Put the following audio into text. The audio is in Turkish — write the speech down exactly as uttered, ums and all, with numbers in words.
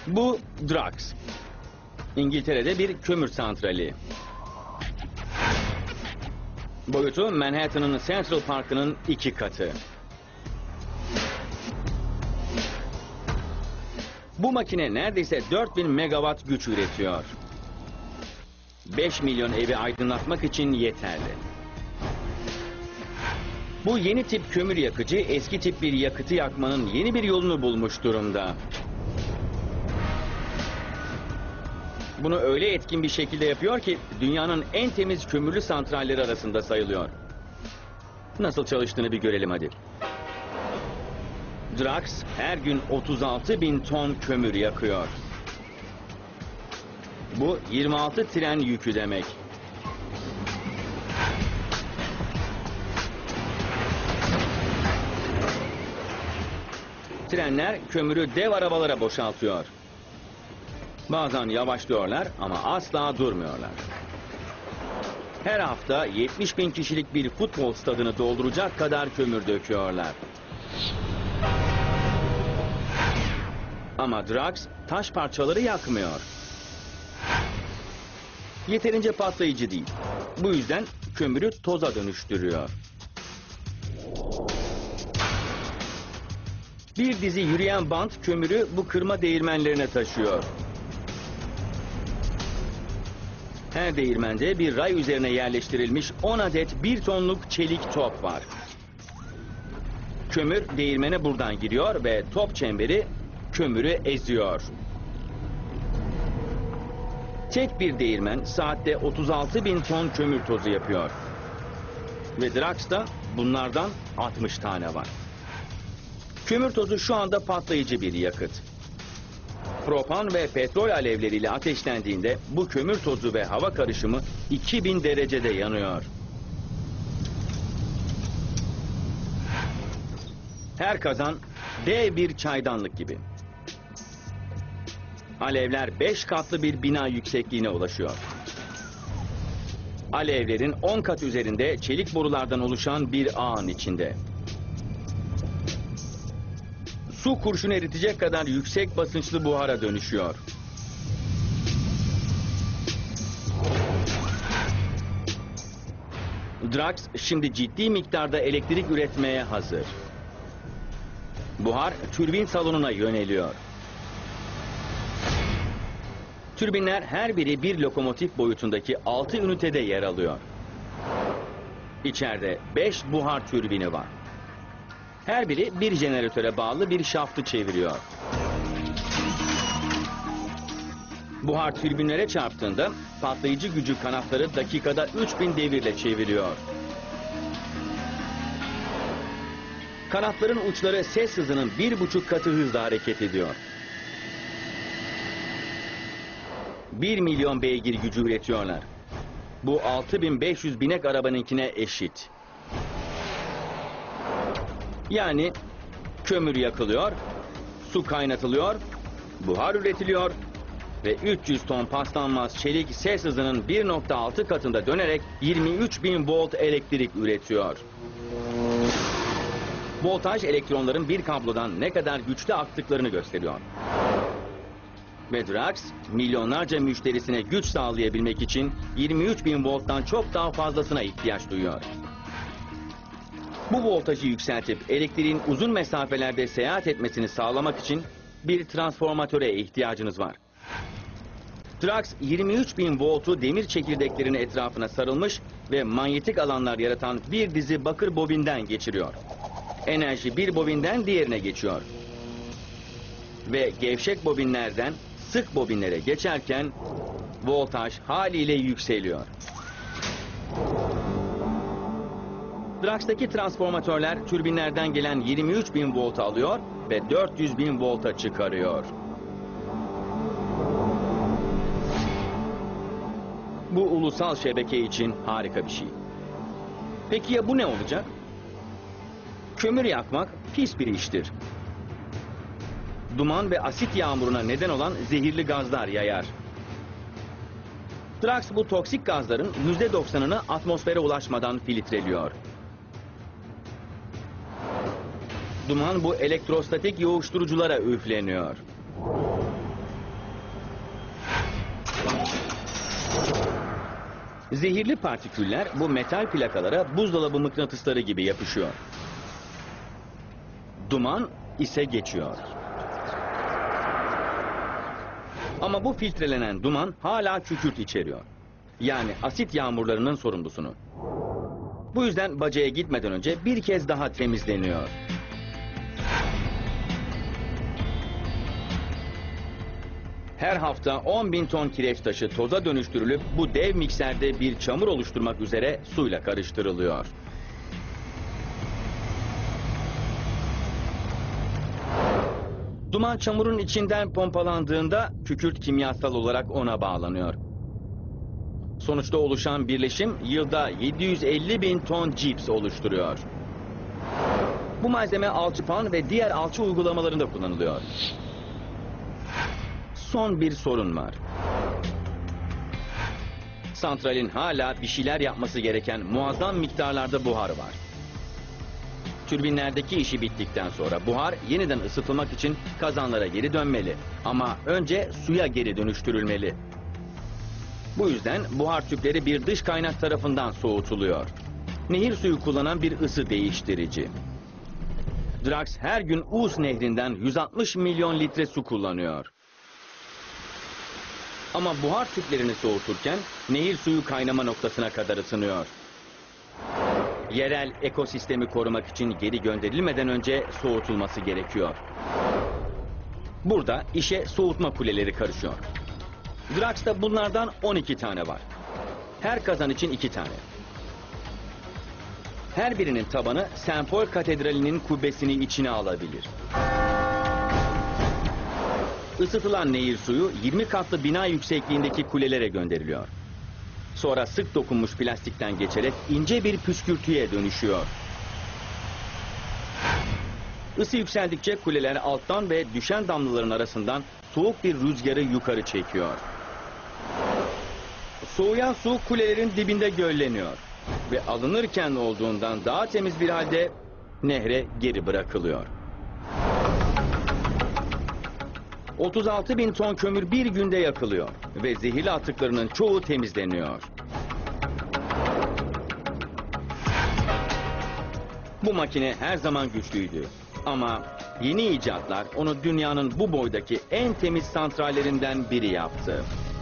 Bu Drax. İngiltere'de bir kömür santrali. Boyutu Manhattan'ın Central Park'ının iki katı. Bu makine neredeyse dört bin megawatt güç üretiyor. beş milyon evi aydınlatmak için yeterli. Bu yeni tip kömür yakıcı eski tip bir yakıtı yakmanın yeni bir yolunu bulmuş durumda. Bunu öyle etkin bir şekilde yapıyor ki dünyanın en temiz kömürlü santralleri arasında sayılıyor. Nasıl çalıştığını bir görelim hadi. Drax her gün otuz altı bin ton kömür yakıyor. Bu yirmi altı tren yükü demek. Trenler kömürü dev arabalara boşaltıyor. Bazen yavaşlıyorlar ama asla durmuyorlar. Her hafta yetmiş bin kişilik bir futbol stadını dolduracak kadar kömür döküyorlar. Ama Drax taş parçaları yakmıyor. Yeterince patlayıcı değil. Bu yüzden kömürü toza dönüştürüyor. Bir dizi yürüyen bant kömürü bu kırma değirmenlerine taşıyor. Her değirmende bir ray üzerine yerleştirilmiş on adet bir tonluk çelik top var. Kömür değirmene buradan giriyor ve top çemberi kömürü eziyor. Tek bir değirmen saatte otuz altı bin ton kömür tozu yapıyor. Ve Drax'ta bunlardan altmış tane var. Kömür tozu şu anda patlayıcı bir yakıt. Propan ve petrol alevleriyle ateşlendiğinde bu kömür tozu ve hava karışımı iki bin derecede yanıyor. Her kazan dev bir çaydanlık gibi. Alevler beş katlı bir bina yüksekliğine ulaşıyor. Alevlerin on kat üzerinde çelik borulardan oluşan bir ağın içinde. Su kurşun eritecek kadar yüksek basınçlı buhara dönüşüyor. Drax şimdi ciddi miktarda elektrik üretmeye hazır. Buhar türbin salonuna yöneliyor. Türbinler her biri bir lokomotif boyutundaki altı ünitede yer alıyor. İçeride beş buhar türbini var. Her biri bir jeneratöre bağlı bir şaftı çeviriyor. Buhar türbinlere çarptığında patlayıcı gücü kanatları dakikada üç bin devirle çeviriyor. Kanatların uçları ses hızının bir buçuk katı hızla hareket ediyor. Bir milyon beygir gücü üretiyorlar. Bu altı bin beş yüz binek arabanınkine eşit. Yani kömür yakılıyor, su kaynatılıyor, buhar üretiliyor ve üç yüz ton paslanmaz çelik ses hızının bir nokta altı katında dönerek yirmi üç bin volt elektrik üretiyor. Voltaj elektronların bir kablodan ne kadar güçlü aktıklarını gösteriyor. Ve Drax milyonlarca müşterisine güç sağlayabilmek için yirmi üç bin volttan çok daha fazlasına ihtiyaç duyuyor. Bu voltajı yükseltip elektriğin uzun mesafelerde seyahat etmesini sağlamak için bir transformatöre ihtiyacınız var. Drax yirmi üç bin voltu demir çekirdeklerinin etrafına sarılmış ve manyetik alanlar yaratan bir dizi bakır bobinden geçiriyor. Enerji bir bobinden diğerine geçiyor. Ve gevşek bobinlerden sık bobinlere geçerken voltaj haliyle yükseliyor. Drax'taki transformatörler türbinlerden gelen yirmi üç bin volt alıyor ve dört yüz bin volta çıkarıyor. Bu ulusal şebeke için harika bir şey. Peki ya bu ne olacak? Kömür yakmak pis bir iştir. Duman ve asit yağmuruna neden olan zehirli gazlar yayar. Drax bu toksik gazların yüzde doksanını atmosfere ulaşmadan filtreliyor. Duman bu elektrostatik yoğuşturuculara üfleniyor. Zehirli partiküller bu metal plakalara buzdolabı mıknatısları gibi yapışıyor. Duman ise geçiyor. Ama bu filtrelenen duman hala kükürt içeriyor. Yani asit yağmurlarının sorumlusunu. Bu yüzden bacaya gitmeden önce bir kez daha temizleniyor. Her hafta on bin ton kireç taşı toza dönüştürülüp bu dev mikserde bir çamur oluşturmak üzere suyla karıştırılıyor. Duman çamurun içinden pompalandığında kükürt kimyasal olarak ona bağlanıyor. Sonuçta oluşan birleşim yılda yedi yüz elli bin ton cips oluşturuyor. Bu malzeme alçıpan ve diğer alçı uygulamalarında kullanılıyor. Son bir sorun var. Santralin hala bir şeyler yapması gereken muazzam miktarlarda buhar var. Türbinlerdeki işi bittikten sonra buhar yeniden ısıtılmak için kazanlara geri dönmeli. Ama önce suya geri dönüştürülmeli. Bu yüzden buhar tüpleri bir dış kaynak tarafından soğutuluyor. Nehir suyu kullanan bir ısı değiştirici. Drax her gün Ouse nehrinden yüz altmış milyon litre su kullanıyor. Ama buhar tüplerini soğuturken nehir suyu kaynama noktasına kadar ısınıyor. Yerel ekosistemi korumak için geri gönderilmeden önce soğutulması gerekiyor. Burada işe soğutma kuleleri karışıyor. Drax'ta bunlardan on iki tane var. Her kazan için iki tane. Her birinin tabanı Saint Paul Katedrali'nin kubbesini içine alabilir. Isıtılan nehir suyu yirmi katlı bina yüksekliğindeki kulelere gönderiliyor. Sonra sık dokunmuş plastikten geçerek ince bir püskürtüye dönüşüyor. Isı yükseldikçe kuleler alttan ve düşen damlaların arasından soğuk bir rüzgarı yukarı çekiyor. Soğuyan su kulelerin dibinde gölleniyor ve alınırken olduğundan daha temiz bir halde nehre geri bırakılıyor. otuz altı bin ton kömür bir günde yakılıyor ve zehirli atıklarının çoğu temizleniyor. Bu makine her zaman güçlüydü ama yeni icatlar onu dünyanın bu boydaki en temiz santrallerinden biri yaptı.